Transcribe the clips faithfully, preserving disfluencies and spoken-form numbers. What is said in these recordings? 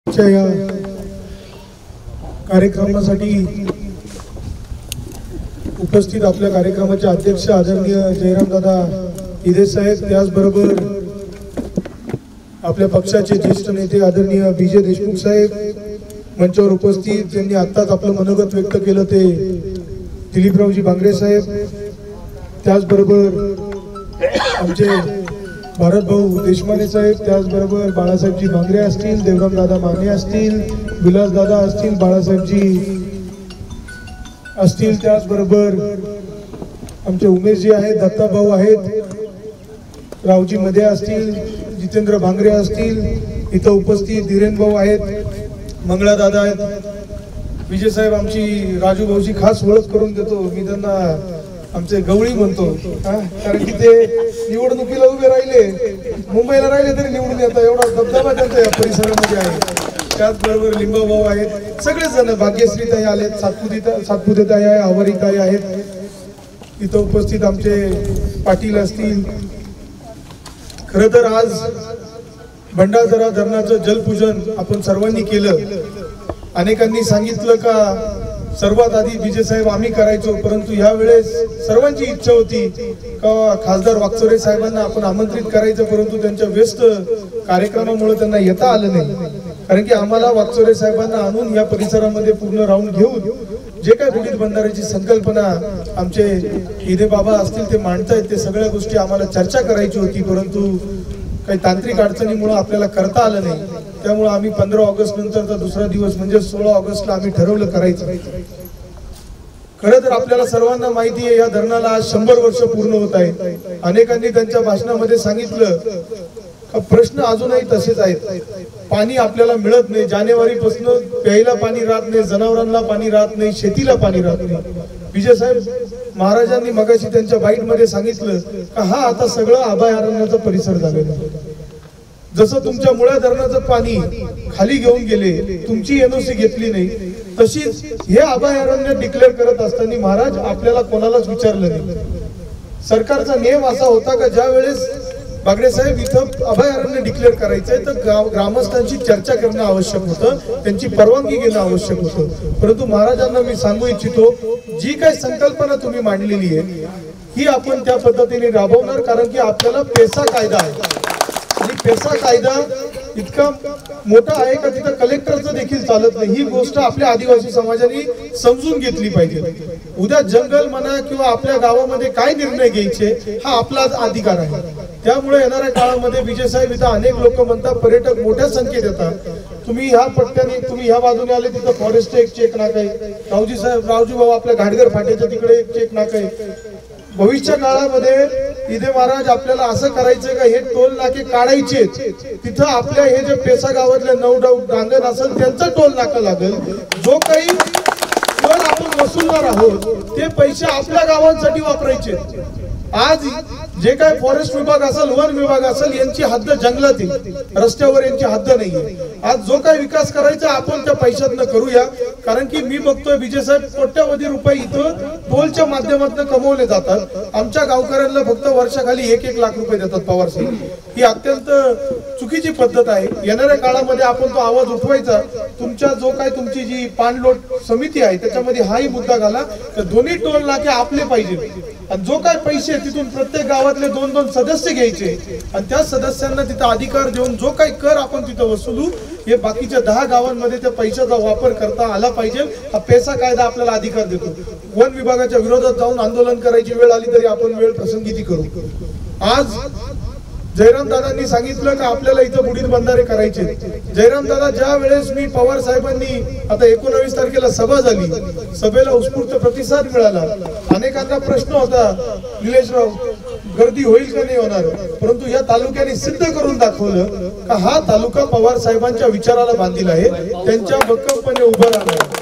या कार्यक्रमासाठी उपस्थित आपल्या कार्यक्रमाचे अध्यक्ष आदरणीय जयराम दादा इदे साहेब, त्याचबरोबर आपल्या पक्षाचे ज्येष्ठ नेते आदरणीय विजय देशमुख साहेब मंचावर उपस्थित, त्यांनी आत्ताच आपलं मनोगत व्यक्त केलं ते दिलीपरावजी बांगरे साहेब, त्याचबरोबर आमचे भारत भाऊ देशमाने साहेब, त्याचबरोबर बाळासाहेबजी बांगरे असतील, देवराम दादा माने असतील, विलास दादा असतील, बाळासाहेबजी असतील, त्याचबरोबर आमचे उमेशजी आहेत, दत्ता भाऊ आहेत, रावजी मध्ये असतील, जितेंद्र भांगरे असतील, इथं उपस्थित धीरेन भाऊ आहेत, मंगळा दादा आहेत, विजय साहेब आमची राजू भाऊची खास ओळख करून देतो, मी त्यांना आमचे गवळी म्हणतो, कारण की ते निवडणुकीला उभे राहिले, मुंबईला राहिले तरी निवडून येतात, एवढा दबदबा त्यांचा या परिसरामध्ये आहे. त्याचबरोबर लिंबा भाऊ आहेत, सगळेच जण, भाग्यश्री ताई आलेत, सातपुते सातपुते ताई आहे, आवारी ताई आहेत, इथं उपस्थित आमचे पाटील असतील. खर तर आज भंडारदरा धरणाचं जलपूजन आपण सर्वांनी केलं. अनेकांनी सांगितलं का सर्वात आधी विजय साहेब आम्ही करायचो, परंतु ह्या वेळेस सर्वांची इच्छा होती का खासदार वाकचौरे साहेबांना आपण आमंत्रित करायचं, परंतु त्यांच्या व्यस्त कार्यक्रमामुळे त्यांना येता आलं नाही. कारण की आम्हाला वाकचौरे साहेबांना आणून या परिसरामध्ये पूर्ण राऊंड घेऊन जे काय बुडीत बंधाऱ्याची संकल्पना आमचे इदे बाबा असतील ते मांडतायत, ते सगळ्या गोष्टी आम्हाला चर्चा करायची होती, परंतु काही तांत्रिक अडचणीमुळे आपल्याला करता आलं नाही. त्यामुळे आम्ही पंधरा ऑगस्ट नंतरचा दुसरा दिवस म्हणजे सोळा ऑगस्टला आम्ही ठरवलं करायचं. खरं तर आपल्याला सर्वांना माहिती आहे या धरणाला आज शंभर वर्ष पूर्ण होत आहे. अनेकांनी त्यांच्या भाषणामध्ये सांगितलं का प्रश्न अजूनही तसेच आहेत. पाणी आपल्याला मिळत नाही, जानेवारी पासून प्यायला पाणी राहत नाही, जनावरांना पाणी राहत नाही, शेतीला पाणी राहत नाही. विजय साहेब महाराजांनी मगाशी त्यांच्या बाईट मध्ये सांगितलं का हा आता सगळं अभयारण्याचा परिसर झालेला आहे. जसं तुमच्या मुळा धरणाचं पाणी खाली घेऊन गेले, तुमची एनओसी घेतली नाही, तशीच हे अभयारण्य डिक्लेअर करत असताना महाराज आपल्याला कोणालाच विचारलं नाही. सरकारचा नियम असा होता का ज्या वेळेस बागडे साहेब इथं अभयारण्य डिक्लेअर करायचंय तर ग्रामस्थांची चर्चा करणं आवश्यक होतं, त्यांची परवानगी घेणं आवश्यक होतं. परंतु महाराजांना मी सांगू इच्छितो, जी काही संकल्पना तुम्ही मांडलेली आहे ही आपण त्या पद्धतीने राबवणार, कारण की आपल्याला पेसा कायदा आहे आणि पेसा कायदा इतका मोठा आहे का तिथं कलेक्टरचं देखील चालत नाही. ही गोष्ट आपल्या आदिवासी समाजाने समजून घेतली पाहिजे. उद्या जंगल म्हणा किंवा आपल्या गावामध्ये काय निर्णय घ्यायचे हा आपला अधिकार आहे. त्यामुळे येणाऱ्या काळामध्ये विजय साहेब इथं अनेक लोक म्हणतात पर्यटक मोठ्या संख्येत येतात, तुम्ही ह्या पट्ट्याने तुम्ही ह्या बाजूने आले तिथं फॉरेस्ट एक चेक नाका आहे, रावजी साहेब रावजी भाऊ आपल्या घाटगर फाट्याच्या तिकडे एक चेक नाका आहे. भविष्य काळामध्ये इदे महाराज आपल्याला असं करायचं का हे टोल नाके काढायचे, तिथं आपल्या हे जे पेसा गावातले नऊ डाऊट डांगण असेल त्यांचा टोल नाका लागेल. जो काही टोल आपण वसूलणार आहोत ते पैसे आपल्या गावांसाठी वापरायचे. आज जे काय फॉरेस्ट विभाग असेल, वन विभाग असेल, यांची हद्द जंगलात आहे, रस्त्यावर यांची हद्द नाहीये. आज जो काही विकास करायचा आपण त्या पैशातनं करूया, कारण की मी बघतोय विजय साहेब कोट्यावधी रुपये इथं टोलच्या माध्यमातून कमवले जातात. आमच्या गावकऱ्यांना फक्त वर्षाखाली एक एक लाख रुपये देतात पवार साहेब. ही अत्यंत चुकीची पद्धत आहे. येणाऱ्या काळामध्ये आपण तो आवाज उठवायचा. तुमच्या जो काय तुमची जी पाणलोट समिती आहे त्याच्यामध्ये हाही मुद्दा घाला तर दोन्ही टोल नाके आपले पाहिजे, आणि जो काय पैसे तिथून प्रत्येक गावातले दोन दोन सदस्य घ्यायचे आणि त्या सदस्यांना तिथं अधिकार देऊन जो काही कर आपण तिथं वसुलू हे बाकीच्या दहा गावांमध्ये त्या पैशाचा वापर करता आला पाहिजे. हा पेसा कायदा आपल्याला अधिकार देतो. वन विभागाच्या विरोधात जाऊन आंदोलन करायची वेळ आली तरी आपण वेळ प्रसंगी ती करू. आज जयराम दादांनी सांगितलं का आपल्याला इथं बुडीत बंधारे करायचे. जयराम दादा ज्या वेळेस मी पवार साहेबांनी आता एकोणावीस तारखेला सभा झाली, सभेला उत्स्फूर्त प्रतिसाद मिळाला. अनेकांना प्रश्न होता निलेशराव गर्दी होईल का नाही होणार, परंतु या तालुक्याने सिद्ध करून दाखवलं का हा तालुका पवार साहेबांच्या विचाराला बांधील आहे, त्यांच्या भक्कमपणे उभा राहणार.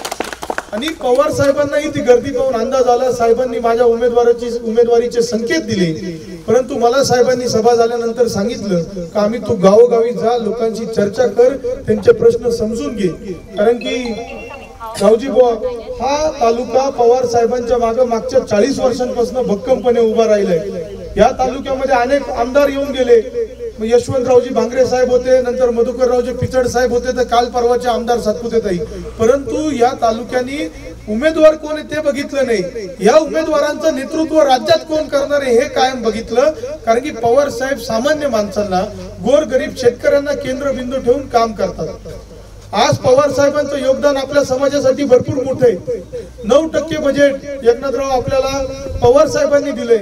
आणि पवार साहेबांनाही ती गर्दी पाहून अंदाज आला. साहेबांनी माझ्या उमेदवाराची उमेदवारीचे संकेत दिले, परंतु मला साहेबांनी सभा झाल्यानंतर सांगितलं का आम्ही तू गावोगावी जा, लोकांशी चर्चा कर, त्यांचे प्रश्न समजून घे. कारण की रावजी बुवा हा तालुका पवार साहेबांच्या मागे मागच्या चाळीस वर्षांपासून भक्कमपणे उभा राहिलाय. या तालुक्यामध्ये अनेक आमदार येऊन गेले, यशवंतरावजी भांगरे साहेब होते, नंतर मधुकररावजी पिचड साहेब होते, तर काल परवाचे आमदार सातपुतेताई. परंतु या तालुक्यानी उमेदवार कोण आहे ते बघितलं नाही. या उमेदवारांचं नेतृत्व राज्यात कोण करणार आहे हे कायम बघितलं. कारण की पवार साहेब सामान्य माणसांना, गोरगरीब शेतकऱ्यांना केंद्रबिंदू ठेवून काम करतात. आज पवार साहेबांचं योगदान आपल्या समाजासाठी भरपूर मोठं आहे. नऊ टक्के बजेट एकनाथराव आपल्याला पवार साहेबांनी दिले.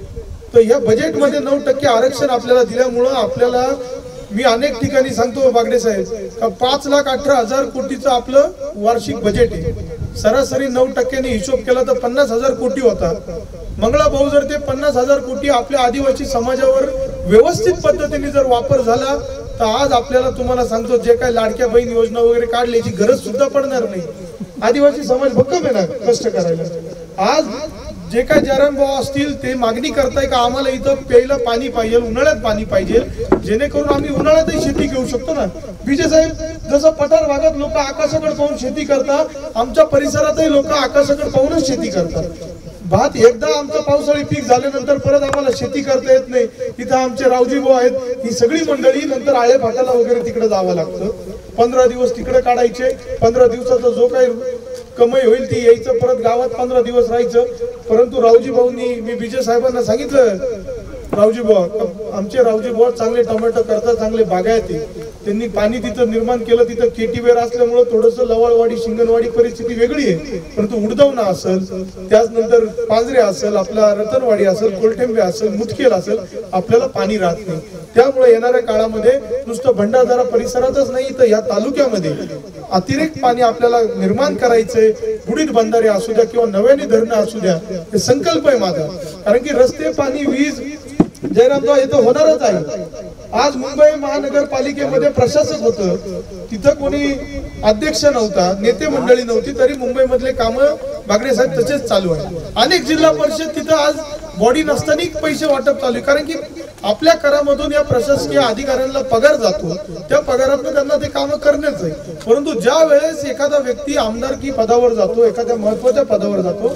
तर या बजेटमध्ये नऊ टक्के आरक्षण आपल्याला दिल्यामुळं आपल्याला, मी अनेक ठिकाणी सांगतो बागडे साहेब, पाच लाख अठरा हजार कोटीचं आपलं वार्षिक बजेट आहे. सरासरी नऊ टक्क्यांनी हिशोब केला तर पन्नास हजार कोटी होता. मंगळा भाऊ जर ते पन्नास हजार कोटी आपल्या आदिवासी समाजावर व्यवस्थित पद्धतीने जर वापर झाला तर आज आपल्याला, तुम्हाला सांगतो, जे काही लाडक्या बहीण योजना वगैरे काढल्याची गरज सुद्धा पडणार नाही. आदिवासी समाज भक्कम आहे ना कष्ट करायला. आज जे काही जयराम भाऊ असतील ते मागणी करताय का आम्हाला इथं प्यायला पाणी पाहिजे, उन्हाळ्यात पाणी पाहिजे, जेणेकरून आम्ही उन्हाळ्यातही शेती घेऊ शकतो ना. विजय साहेब, जसं पठार भागात लोक आकाशाकडे पाहून शेती करतात, आमच्या परिसरातही लोक आकाशाकडे पाहूनच शेती करतात. भात एकदा आमचं पावसाळी पीक झाल्यानंतर परत आम्हाला शेती करता येत नाही. इथं आमचे रावजी भाऊ आहेत, ही सगळी मंडळी नंतर आळे फाटाला वगैरे तिकडे जावं लागतं. पंधरा दिवस तिकडे काढायचे, पंधरा दिवसाचा जो काही कमाई होईल ती यायचं, परत गावात पंधरा दिवस राहायचं. परंतु रावजी भाऊंनी, मी विजय साहेबांना सांगितलं, रावजी भाऊ, आमचे रावजी भाऊ चांगले टोमॅटो करतात, चांगले बागायती, त्यांनी पाणी तिथं निर्माण केलं. तिथं केटीवेर असल्यामुळे थोडंसं लवाळवाडी शिंगणवाडी परिस्थिती वेगळी आहे. परंतु उडदवणा असेल, त्याच नंतर पांजरे असेल, आपला रतनवाडी असेल, कोलटेंबे असेल, मुदखेल असेल, आपल्याला पाणी राहत नाही. त्यामुळे येणाऱ्या काळामध्ये नुसतं भंडारदरा परिसरातच नाही तर या तालुक्यामध्ये अतिरिक्त पाणी आपल्याला निर्माण करायचंय. बुडीत बंधारे असू द्या किंवा नव्याने धरणं असू द्या, हे संकल्प आहे माझा. कारण की रस्ते, पाणी, वीज, जयरामराव हे तर होणारच आहे. आज मुंबई महानगरपालिकेमध्ये प्रशासक होतं, तिथं कोणी अध्यक्ष नव्हता, नेते मंडळी नव्हती, तरी मुंबई मधले काम बागडे साहेब तसेच चालू आहे. अनेक जिल्हा परिषद तिथं आज बॉडी नसताना पैसे वाटप चालू आहे. कारण की आपल्या करामधून या प्रशासकीय अधिकाऱ्यांना पगार जातो, त्या पगारातून त्यांना ते काम करण्याच आहे. परंतु ज्या वेळेस एखादा व्यक्ती आमदारकी पदावर जातो, एखाद्या महत्वाच्या पदावर जातो,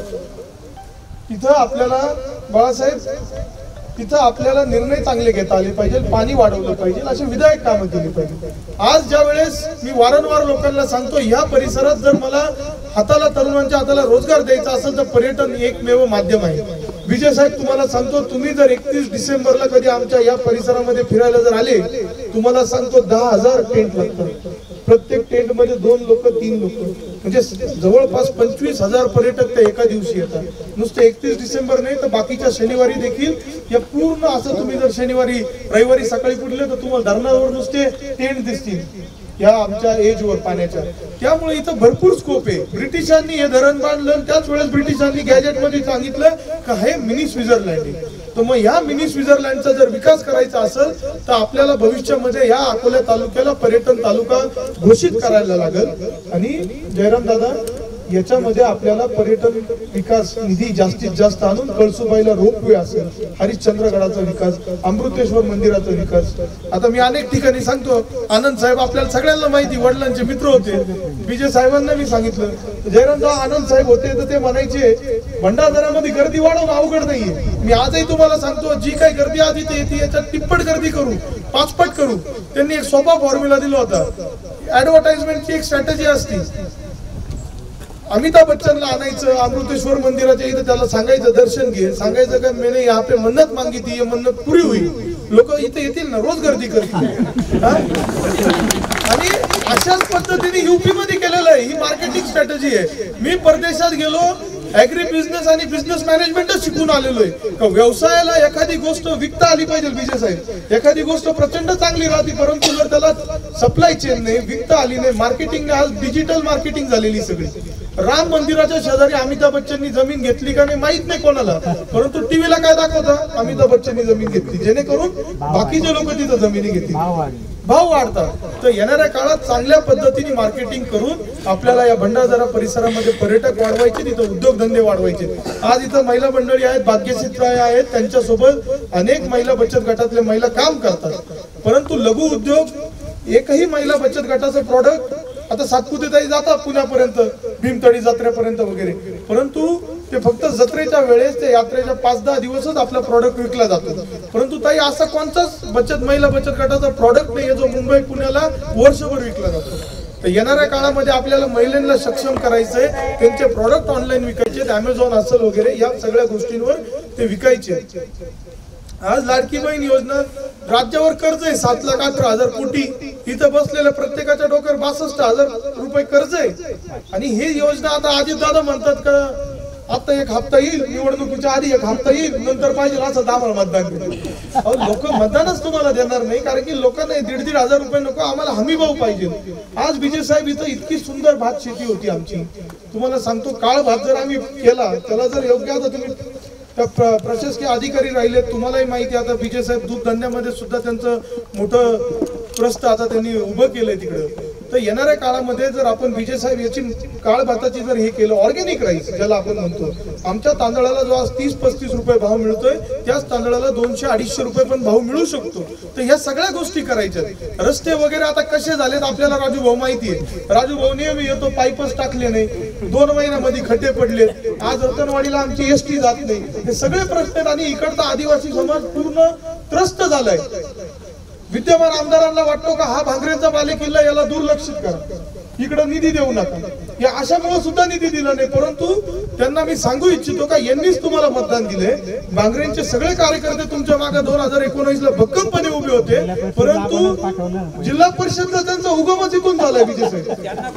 तिथं आपल्याला बाळासाहेब, तिथं आपल्याला निर्णय चांगले घेता आले पाहिजे, पाणी वाढवलं पाहिजे, अशी विधायक कामं केली पाहिजे. आज ज्या वेळेस मी वारंवार लोकांना सांगतो, या परिसरात जर मला हाताला, तरुणांच्या हाताला रोजगार द्यायचा असेल तर पर्यटन एकमेव माध्यम आहे. विजय साहेब, तुम्हाला सांगतो, तुम्ही जर एकतीस डिसेंबरला कधी आमच्या या परिसरामध्ये फिरायला जर आले, तुम्हाला सांगतो दहा हजार टेंट लागतात. प्रत्येक टेंट मध्ये दोन लोक, तीन लोक, म्हणजे जवळपास पंचवीस हजार पर्यटक त्या एका दिवशी येतात. नुसते एकतीस डिसेंबर नाही तर बाकीच्या शनिवारी देखील या पूर्ण असं, तुम्ही जर शनिवारी रविवारी सकाळी पुढले तर तुम्हाला धरणावर नुसते टेंट दिसतील या आमच्या एजवर पाण्याच्या. त्यामुळे इथं भरपूर स्कोप आहे. ब्रिटिशांनी हे धरण बांधलं, त्याच वेळेस ब्रिटिशांनी गॅजेटमध्ये सांगितलं का हे मिनी स्वित्झर्लंड आहे. तर मग या मिनी स्वित्झर्लंडचा जर विकास करायचा असेल तर आपल्याला भविष्यामध्ये या अकोला तालुक्याला पर्यटन तालुका घोषित करायला लागेल. आणि जयराम दादा, याच्यामध्ये आपल्याला पर्यटन विकास निधी जास्तीत जास्त आणून कळसुबाईला रोपवे असेल, हरिश्चंद्रगडाचा विकास, अमृतेश्वर मंदिराचा विकास. आता मी अनेक ठिकाणी सांगतो, आनंद साहेब आपल्याला सगळ्यांना माहिती, वडिलांचे मित्र होते. विजय साहेबांना मी सांगितलं, जयरामराव आनंद साहेब होते तर ते म्हणायचे भंडारदऱ्यामध्ये गर्दी वाढवणं अवघड नाहीये. मी आजही तुम्हाला सांगतो, जी काही गर्दी आधी ते येते याच्यात तिप्पट गर्दी करू, पाचपट करू. त्यांनी एक सोपा फॉर्म्युला दिला होता. ऍडव्हर्टाइजमेंटची एक स्ट्रॅटेजी असते. अमिताभ बच्चनला आणायचं अमृतेश्वर मंदिराच्या इथं, त्याला सांगायचं दर्शन घे, सांगायचं का मैंने यहाँ पे मन्नत मांगी थी, ये मन्नत पुरी हुई. लोक इथे येतील ना, रोज गर्दी करतील. आणि अशाच पद्धतीने युपी मध्ये केलेलं आहे. ही मार्केटिंग स्ट्रॅटेजी आहे. मी परदेशात गेलो, ऍग्री बिझनेस आणि बिझनेस मॅनेजमेंटच शिकून आलेलो आहे. व्यवसायाला एखादी गोष्ट विकता आली पाहिजे विजय साहेब. एखादी गोष्ट प्रचंड चांगली राहते, परंतु जर त्याला सप्लाय चेन नाही, विकता आली नाही, मार्केटिंग, आज डिजिटल मार्केटिंग झालेली सगळी. राम मंदिराच्या शेजारी अमिताभ बच्चननी जमीन घेतली का नाही माहित नाही कोणाला, परंतु टीव्हीला काय दाखवता, अमिताभ बच्चननी जमीन घेतली, जेणेकरून बाकीचे लोक तिथं जमिनी घेतील, भाव वाढतात. तर येणाऱ्या काळात चांगल्या पद्धतीने मार्केटिंग करून आपल्याला या भंडारदरा परिसरामध्ये पर्यटक वाढवायचे, तिथं उद्योगधंदे वाढवायचे. आज इथं महिला मंडळी आहेत, भाग्यचित्र आहेत, त्यांच्यासोबत अनेक महिला बचत गटातले महिला काम करतात. परंतु लघु उद्योग, एकही महिला बचत गटाचं प्रॉडक्ट आता सातपुतेताई जातात पुण्यापर्यंत, भीमतळी जत्रेपर्यंत वगैरे, परंतु ते फक्त जत्रेच्या वेळेस ते यात्रेच्या पाच दहा दिवसच आपला प्रॉडक्ट विकला जातो. परंतु ताई असा कोणताच बचत महिला बचत गटाचा प्रॉडक्ट नाही जो मुंबई पुण्याला वर्षभर विकला जातो. तर येणाऱ्या काळामध्ये आपल्याला महिलांना सक्षम करायचंय, त्यांचे प्रॉडक्ट ऑनलाईन विकायचे, अमेझॉन असेल वगैरे या सगळ्या गोष्टींवर ते विकायचे. आज लाडकी बहीण योजना राज्यावर कर्ज आहे सात लाख अठरा हजार कोटी, इथं बसलेल्या प्रत्येकाच्या डोक्यावर बासष्ट हजार रुपये कर्ज आहे. आणि ही योजना आता अजित दादा म्हणतात का आता एक हप्ता येईल, निवडणुकीच्या आधी एक हप्ता येईल, नंतर पाहिजे असं आम्हाला मतदान करेल. अहो लोक मतदानच तुम्हाला देणार नाही, कारण की लोकांना दीड दीड हजार रुपये नको, आम्हाला हमी भाव पाहिजे. आज विजय साहेब इथं इतकी सुंदर भात शेती होती आमची, तुम्हाला सांगतो काळ भात जर आम्ही केला त्याला जर योग्य आता तुम्ही प्रशासकीय अधिकारी राहिले, तुम्हालाही माहिती आता विजय साहेब दूध धंद्यामध्ये सुद्धा त्यांचं मोठं प्रस्थ आता त्यांनी उभं केलंय तिकडं. तर येणाऱ्या काळामध्ये जर आपण विजय साहेब याची काळ भाताची जर हे केलं, ऑर्गॅनिक राईस ज्याला आपण म्हणतो, आमच्या तांदळाला जो आज तीस पस्तीस रुपये भाव मिळतोय त्याच तांदळाला दोनशे अडीचशे रुपये पण भाव मिळू शकतो. तर ह्या सगळ्या गोष्टी करायच्या. रस्ते वगैरे आता कसे झालेत आपल्याला राजू भाऊ माहिती आहे. राजू भाऊ नेहमी येतो, पाईपच टाकले नाही, दोन महिन्यामध्ये खड्डे पडले, आज रतनवाडीला आमची एसटी जात नाही. हे सगळे प्रश्न आहेत आणि इकडचा आदिवासी समाज पूर्ण त्रस्त झालाय. विद्यमान आमदारांना वाटतो का हा भांगरेंचा बालेकिल्ला याला दुर्लक्षित करा, इकडे निधी देऊ नका, या अशामुळे सुद्धा निधी दिला नाही. परंतु त्यांना मी सांगू इच्छितो का यांनीच तुम्हाला मतदान दिले. भांगरेंचे सगळे कार्यकर्ते तुमच्या मागे दोन हजार एकोणीस ला भक्कमपणे उभे होते, परंतु जिल्हा परिषदला त्यांचा उगमच इथून झालाय. विजय साहेब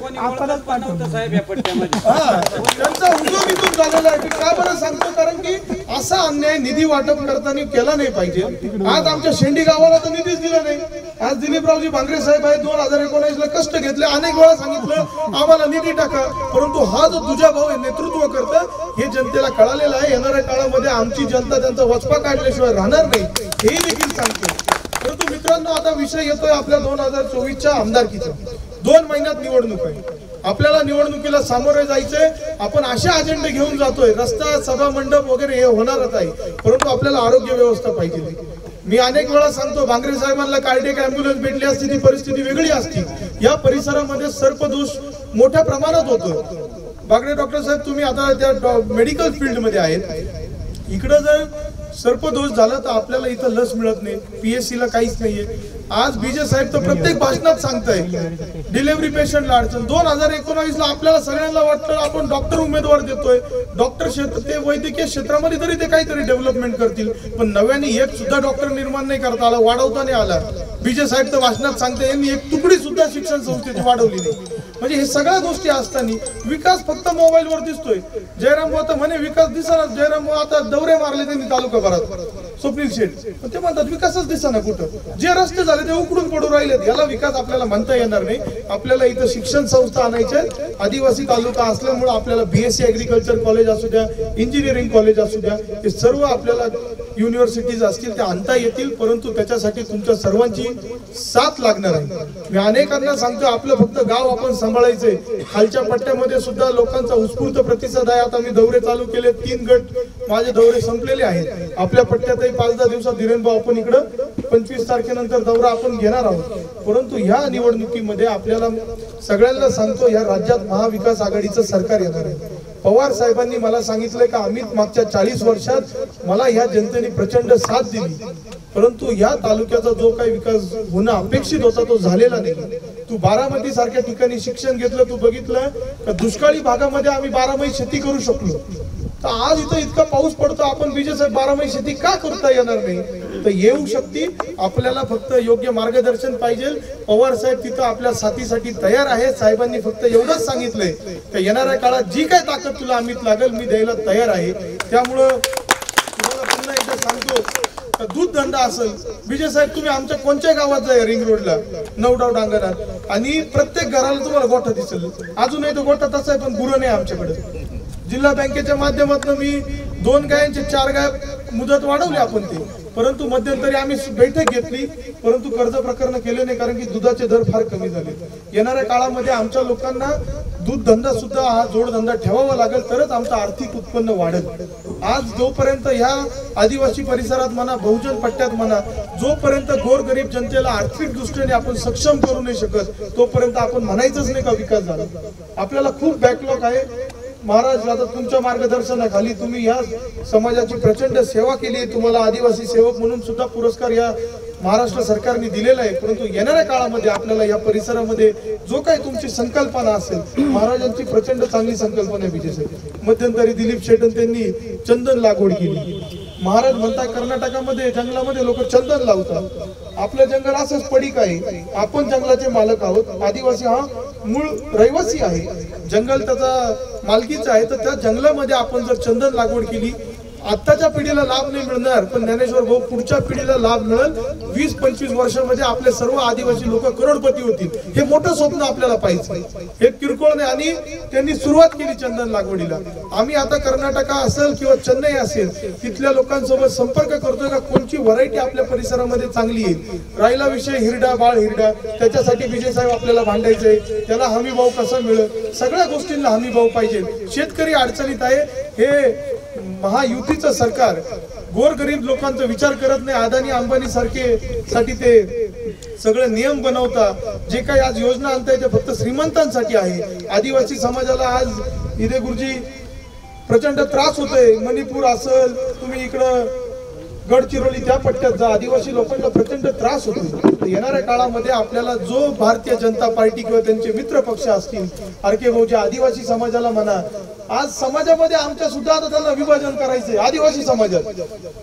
हा त्यांचा उगम इथून झालेला आहे. का बरं सांगतो, कारण की असा अन्याय निधी वाटप करताना केला नाही पाहिजे. आज आमच्या शेंडी गावाला तर निधीच दिला नाही. आज दिलीपरावजी भांगरे साहेब आहे, दोन हजार एकोणीस ला कष्ट घेतले, अनेक वेळा सांगितलं आम्हाला निधी टाका, परंतु हा जो तुझा भाऊ हे नेतृत्व करतं हे जनतेला कळालेलं आहे. येणाऱ्या काळामध्ये आमची जनता त्यांचा वचपा काढल्याशिवाय राहणार नाही हेही देखील सांगते. परंतु मित्रांनो, आता विषय येतोय आपल्या दोन हजार चोवीसच्या आमदारकीचा. दोन महिन्यात निवडणूक आहे, आपल्याला निवडणुकीला सामोरे जायचंय. आपण असे अजेंडे घेऊन जातोय, रस्ता सभा मंडप वगैरे हे होणारच आहे, परंतु आपल्याला आरोग्य व्यवस्था पाहिजे. मी अनेक वेळा सांगतो, भांगरे साहेबांना कार्डियक अँब्युलन्स भेटली असती ती परिस्थिती वेगळी असती. या परिसरामध्ये सर्पदोष मोठ्या प्रमाणात होतो. भांगरे डॉक्टर साहेब तुम्ही आता त्या मेडिकल फील्ड मध्ये आहेत, इकडे जर सर्पदोष झाला तर आपल्याला इथं लस मिळत नाही, पीएससी ला काहीच नाहीये. आज विजय साहेब तर प्रत्येक भाषणात सांगताय डिलिव्हरी पेशंटला अडचण. दोन हजार एकोणावीस ला आपल्याला सगळ्यांना वाटतं आपण डॉक्टर उमेदवार देतोय, डॉक्टर क्षेत्र ते वैद्यकीय क्षेत्रामध्ये तरी ते काहीतरी डेव्हलपमेंट करतील, पण नव्याने एक सुद्धा डॉक्टर निर्माण नाही करता आला, वाढवता नाही आला. विजय साहेब तर भाषणात सांगते यांनी एक तुकडी सुद्धा शिक्षण संस्थेची वाढवली नाही. म्हणजे हे सगळ्या गोष्टी असताना विकास फक्त मोबाईल वर दिसतोय. जयराम भाऊ तर म्हणे विकास दिसणार, जयराम भाऊ आता दौरे मारले त्यांनी तालुका भरात, स्वप्नील शेठ, ते म्हणतात विकासच दिसना कुठं. जे रस्ते झाले ते उकडून पडून राहिलेत, याला विकास आपल्याला म्हणता येणार नाही. आपल्याला इथं शिक्षण संस्था आणायच्या, आदिवासी तालुका असल्यामुळे आपल्याला बीएससी ऍग्रिकल्चर कॉलेज असू द्या, इंजिनिअरिंग कॉलेज असू द्या, हे सर्व आपल्याला युनिव्हर्सिटीज असतील त्या आणता येतील, परंतु त्याच्यासाठी तुमच्या सर्वांची साथ लागणार आहे. मी अनेकांना सांगतो आपलं फक्त गाव आपण सांभाळायचंय. खालच्या पट्ट्यामध्ये सुद्धा लोकांचा उत्स्फूर्त प्रतिसाद आहे. आता मी दौरे चालू केले, तीन गट माझे दौरे संपलेले आहेत. आपल्या पट्ट्यातही पाच दहा दिवसात धीरेन भाऊ आपण इकडं पंचवीस तारखेनंतर दौरा आपण घेणार आहोत. परंतु ह्या निवडणुकीमध्ये आपल्याला सगळ्यांना सांगतो, या राज्यात महाविकास आघाडीचं सरकार येणार आहे. पवार साहेबांनी मला सांगितलंय का अमित मागच्या चाळीस वर्षात मला ह्या जनतेने प्रचंड साथ दिली, परंतु या तालुक्याचा जो काही विकास होणं अपेक्षित होता तो झालेला नाही. तू बारामती सारख्या ठिकाणी शिक्षण घेतलं, तू बघितलं का दुष्काळी भागामध्ये आम्ही बारामही शेती करू शकलो. तर आज इथं इतका पाऊस पडतो, आपण विजय साहेब बारामही शेती का करता येणार नाही? तर येऊ शकते. आपल्याला फक्त योग्य मार्गदर्शन पाहिजे. पवार साहेब तिथं आपल्या साथीसाठी तयार आहे. साहेबांनी फक्त एवढंच सांगितलंय की येणाऱ्या काळात जी काय ताकद तुला अमित लागेल मी द्यायला तयार आहे. त्यामुळं तुम्हाला पुन्हा एकदा सांगतो, दूध धंदा असेल, विजय साहेब तुम्ही आमच्या कोणत्या गावात जाय रिंग रोडला नवडाव डांगरात, आणि प्रत्येक घराला तुम्हाला गोठा दिसेल. अजूनही तो गोठा तसा आहे, पण गुरं नाही आमच्याकडे. जिल्हा बँकेच्या माध्यमातून मी दोन गायांचे चार गाय मुदत वाढवली आपण ते, परंतु मध्यंतरी आम्ही बैठक घेतली, परंतु कर्ज प्रकरण केले नाही, कारण की दुधाचे दर फार कमी झाले. येणाऱ्या काळामध्ये आमच्या लोकांना दूध धंदा सुद्धा हा जोडधंदा ठेवावा लागेल, तरच आमचं आर्थिक उत्पन्न वाढेल. आज जोपर्यंत ह्या आदिवासी परिसरात म्हणा, बहुजन पट्ट्यात म्हणा, जोपर्यंत गोरगरीब जनतेला आर्थिक दृष्टीने आपण सक्षम करू नाही शकत, तोपर्यंत आपण म्हणायचंच नाही का विकास झाला. आपल्याला खूप बॅकलॉग आहे. महाराज आता तुमच्या मार्गदर्शनाखाली तुम्ही या समाजाची प्रचंड सेवा केली आहे, तुम्हाला आदिवासी सेवक म्हणून सुद्धा पुरस्कार या महाराष्ट्र सरकारने दिलेला आहे। परंतु येणाऱ्या काळामध्ये आपल्याला या परिसरामध्ये जो काही तुमची संकल्पना असेल, महाराजांची प्रचंड चांगली संकल्पना आहे विजय साहेब। मध्यंतरी दिलीप शेटन त्यांनी चंदन लागवड केली। महाराज म्हणतात कर्नाटकामध्ये जंगलामध्ये लोक चंदन लावतात, आपलं जंगल असंच पडीक आहे, आपण जंगलाचे मालक आहोत। आदिवासी हा मूळ रहिवासी आहे, जंगल त्याचा मालकीचा आहे, तर त्या जंगलामध्ये आपण जर चंदन लागवड केली, आताच्या पिढीला लाभ नाही मिळणार, पण ज्ञानेश्वर भाऊ पुढच्या पिढीला लाभ मिळेल। वीस पंचवीस वर्षामध्ये आपले सर्व आदिवासी लोक करोडपती होतील, हे मोठं स्वप्न आपल्याला पाहिजे, हे किरकोळ नाही। आणि त्यांनी सुरुवात केली चंदन लागवडीला। आम्ही आता कर्नाटका असेल किंवा चेन्नई असेल तिथल्या लोकांसोबत संपर्क करतोय का कोणची व्हरायटी आपल्या परिसरामध्ये चांगली येईल। राहिला विषय हिरडा बाळ हिरडा, त्याच्यासाठी विजय साहेब आपल्याला भांडायचंय, त्याला हमी भाव कसा मिळेल, सगळ्या गोष्टींना हमी भाव पाहिजे। शेतकरी अडचणीत आहे, हे महायुतीचं सरकार गोरगरीब लोकांचा विचार करत नाही। अदानी अंबानी सारखे साठी ते सगळे नियम बनवता, जे काही आज योजना आणताय ते फक्त श्रीमंतांसाठी आहे। आदिवासी समाजाला आज इथे गुरुजी प्रचंड त्रास होतोय। मणिपूर असेल, तुम्ही इकडं गडचिरोली त्या पट्ट्यात जा, आदिवासी लोकांना प्रचंड त्रास होतो। येणाऱ्या काळामध्ये आपल्याला जो भारतीय जनता पार्टी किंवा त्यांचे मित्र पक्ष असतील, आरके भाऊच्या आदिवासी समाजाला म्हणा, आज समाजामध्ये आमच्या सुद्धा आता त्यांना विभाजन करायचंय। आदिवासी समाजात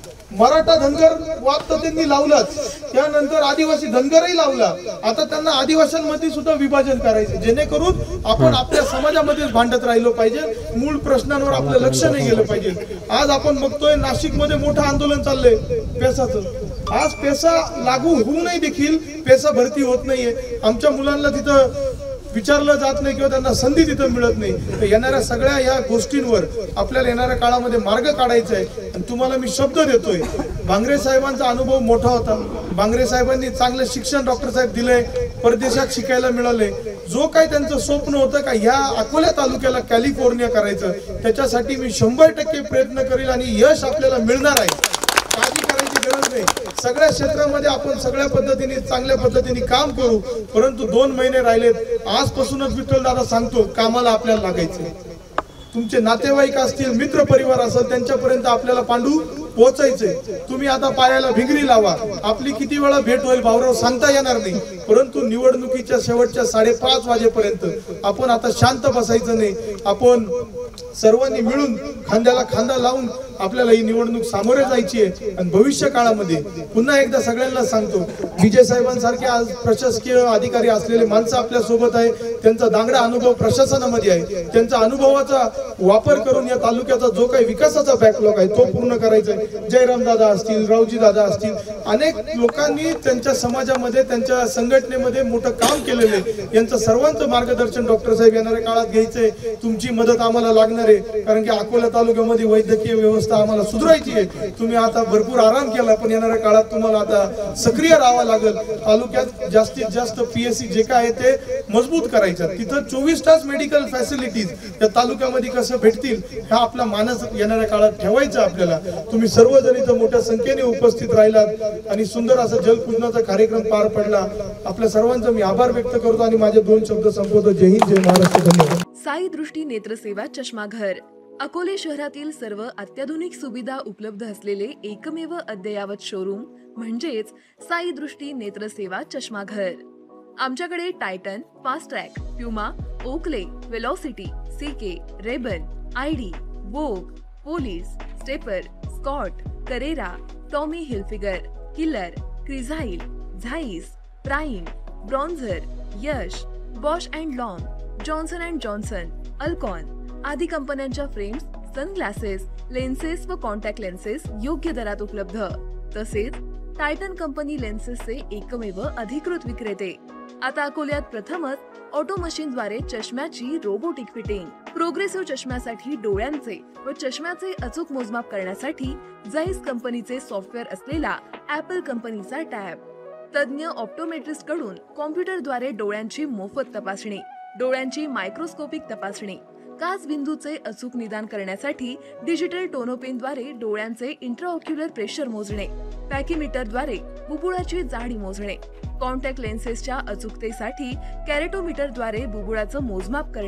मराठा धनगर वाद तर त्यांनी लावलाच, त्यानंतर आदिवासी धनगरही लावला, आता त्यांना आदिवासींमध्ये सुद्धा विभाजन करायचं, जेणेकरून आपण आपल्या समाजामध्येच भांडत राहिलो पाहिजे, मूळ प्रश्नांवर आपलं लक्ष नाही गेलं पाहिजे। आज आपण बघतोय नाशिक मध्ये मोठं आंदोलन चाललंय पेसाचं, आज पेसा लागू होऊनही देखील पेसा भरती होत नाहीये, आमच्या मुलांना तिथं विचारलं जात नाही किंवा त्यांना संधी तिथं मिळत नाही। तर येणाऱ्या सगळ्या या गोष्टींवर आपल्याला येणाऱ्या काळामध्ये मार्ग काढायचा आहे। आणि तुम्हाला मी शब्द देतोय, बांगरे साहेबांचा अनुभव मोठा होता, बांगरे साहेबांनी चांगलं शिक्षण डॉक्टर साहेब दिलंय, परदेशात शिकायला मिळाले, जो काही त्यांचं स्वप्न होतं का ह्या अकोला तालुक्याला कॅलिफोर्निया करायचं, त्याच्यासाठी मी शंभर टक्के प्रयत्न करेल आणि यश आपल्याला मिळणार आहे, काळजी करायची गरज नाही। सगळ्या क्षेत्रामध्ये आपण सगळ्या पद्धतीने चांगल्या पद्धतीने काम करू, परंतु दोन महिने राहिलेत, आजपासूनच विठ्ठल दादा सांगतो कामाला आपल्याला लागायचंय। तुमचे नातेवाईक असतील, मित्र परिवार असेल, त्यांच्यापर्यंत आपल्याला पांडू पोहोचायचंय। तुम्ही आता पायाला भिंगरी लावा, आपली किती वेळा भेट होईल भाऊराव सांगता येणार नाही, परंतु निवडणुकीच्या शेवटच्या साडेपाच वाजेपर्यंत आपण आता शांत बसायचं नाही। आपण सर्वांनी मिळून खांद्याला खांदा लावून आपल्याला ही निवडणूक सामोरे जायची आहे। आणि भविष्य काळामध्ये पुन्हा एकदा सगळ्यांना सांगतो, विजय साहेबांसारखे आज प्रशासकीय अधिकारी असलेले माणसं आपल्या सोबत आहे, त्यांचा दांगडा अनुभव प्रशासनामध्ये आहे, त्यांचा अनुभवाचा वापर करून या तालुक्याचा जो काही विकासाचा बॅकलॉग आहे तो पूर्ण करायचा आहे। जयराम दादा असतील, रावजी दादा असतील, अनेक लोकांनी त्यांच्या समाजामध्ये त्यांच्या संघटनेमध्ये मोठं काम केलेलं आहे, यांचं सर्वांचं मार्गदर्शन डॉक्टर साहेब येणाऱ्या काळात घ्यायचंय। तुमची मदत आम्हाला लागणार आहे, कारण की अकोला तालुक्यामध्ये वैद्यकीय व्यवस्था आम्हाला सुधारायची आहे। तुम्ही आता भरपूर आराम केला, पण येणाऱ्या काळात तुम्हाला आता सक्रिय राहावं लागेल। तालुक्यात जास्तीत जास्त पीएससी जे काय आहे ते मजबूत करायचं, तिथं चोवीस तास मेडिकल फॅसिलिटीज त्या तालुक्यामध्ये कसं भेटतील हा आपला मानस येणाऱ्या काळात ठेवायचा आपल्याला। तुम्ही सर्वजण इथं मोठ्या संख्येने उपस्थित राहिलात आणि सुंदर असा जलपूजनाचा कार्यक्रम पार पडला। आपल्या सर्वांचा मी आभार व्यक्त करतो आणि माझे दोन शब्द संपवतो। जय हिंद, जय महाराष्ट्र, धन्यवाद। साई दृष्टी नेत्रसेवा चष्माघर अकोले शहरातील सर्व अत्याधुनिक सुविधा उपलब्ध असलेले एकमेव अद्ययावत शोरूम म्हणजेच साई दृष्टी नेत्रसेवा चष्माघर। आमच्याकडे Titan, Fastrack, Puma, Oakley, Velocity, CK, Rayban, ID, Vogue, Police, Stepper, Scott, Carrera, Tommy Hilfiger, killer, Crizal, Zeiss, prime, bronzer, Yash, Bausch and Lomb, Johnson and Johnson, Alcon आदी कंपन्यांच्या फ्रेम्स, सनग्लासेस, लेन्सेस व कॉन्टॅक्ट लेन्सेस योग्य दरात उपलब्ध। तसेच Titan company लेन्सेसचे एकमेव अधिकृत विक्रेते। आता अकोल्यात प्रथमच ऑटो मशीनद्वारे चष्म्याची रोबोटिक फिटिंग, प्रोग्रेसिव्ह चष्म्यासाठी डोळ्यांचे व चष्म्याचे अचूक मोजमाप करण्यासाठी जाईस कंपनीचे सॉफ्टवेअर असलेला ऍपल कंपनीचा टॅब, तज्ञ ऑप्टोमेट्रिस्ट कडून कॉम्प्युटरद्वारे डोळ्यांची मोफत तपासणी, डोळ्यांची मायक्रोस्कोपिक तपासणी, काच बिंदूचे अचूक निदान करण्यासाठी डिजिटल टोनोपेनद्वारे डोळ्यांचे इंट्राऑक्युलर प्रेशर मोजणे, पॅकीमीटरद्वारे बुबुळाची जाडी मोजणे, कॉन्टॅक्ट लेन्सेसच्या अचूकतेसाठी कॅरेटोमीटरद्वारे बुबुळाचं मोजमाप करणे,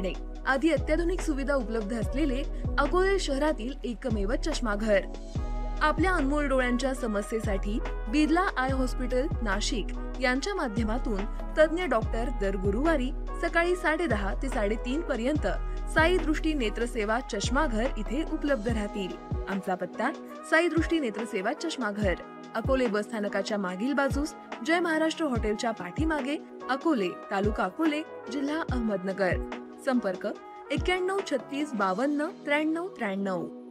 आदी अत्याधुनिक सुविधा उपलब्ध असलेले अकोले शहरातील एकमेव चष्माघर. आपल्या अनमोल डोळ्यांच्या समस्येसाठी बिर्ला आय हॉस्पिटल नाशिक यांच्या माध्यमातून तज्ञ डॉक्टर दर गुरुवारी सकाळी साडे दहा ते साडेतीन पर्यंत साई दृष्टी नेत्रसेवा चष्माघर इथे उपलब्ध राहतील. आमचा पत्ता साई दृष्टी नेत्रसेवा चष्माघर, अकोले बस स्थानकाच्या मागील बाजूस, जय महाराष्ट्र हॉटेलच्या पाठीमागे, अकोले, तालुका अकोले, जिल्हा अहमदनगर. संपर्क एक्क्याण्णव छत्तीस बावन्न त्र्याण्णव त्र्याण्णव.